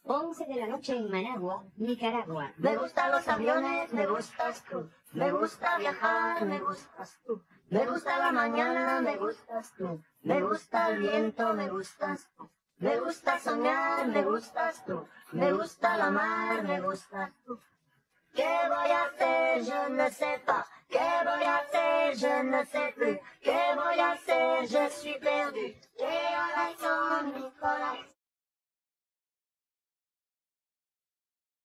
11 de la noche en Managua, Nicaragua. Me gustan los aviones, me gustas tú. Me gusta viajar, me gustas tú. Me gusta la mañana, me gustas tú. Me gusta el viento, me gustas tú. Me gusta soñar, me gustas tú. Me gusta la mar, me gustas tú. ¿Qué voy a hacer? Je ne sais pas. ¿Qué voy a hacer? Je ne sais plus. ¿Qué voy a hacer? Je suis perdu. ¿Qué horas son, Nicolás?